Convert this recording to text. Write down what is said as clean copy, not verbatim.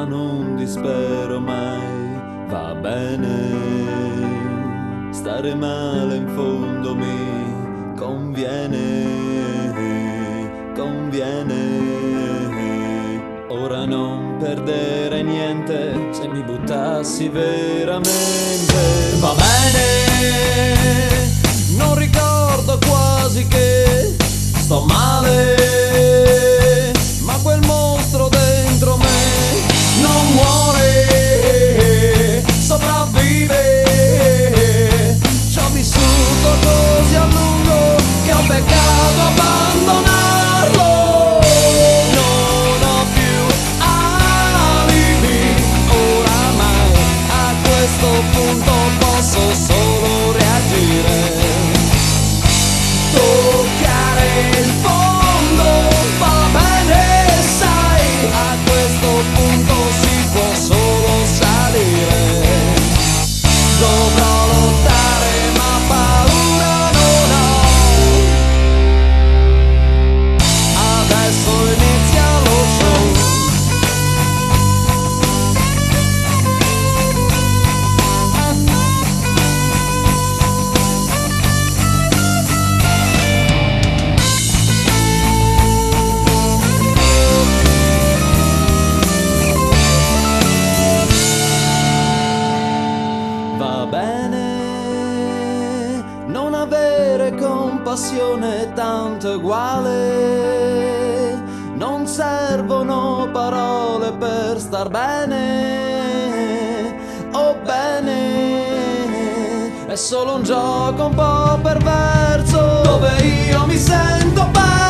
ma non dispero mai. Va bene, stare male in fondo mi conviene, conviene. Ora non perdere niente se mi buttassi veramente. Va bene, non ricordo quasi che sto male, ma quel mostro dentro me non muore, sopravvive. Ci ho vissuto così a lungo che ho peccato abbandonarlo. Non ho più alibi, oramai a questo punto posso solo reagire. Toccare il fondo va bene, sai, a questo punto si può solo salire. Dovrò lottare ma paura non ho. Adesso inizia lo show. Va bene, non avere compassione tanto è uguale. Non servono parole per star bene. Oh bene, è solo un gioco un po' perverso dove io mi sento bene.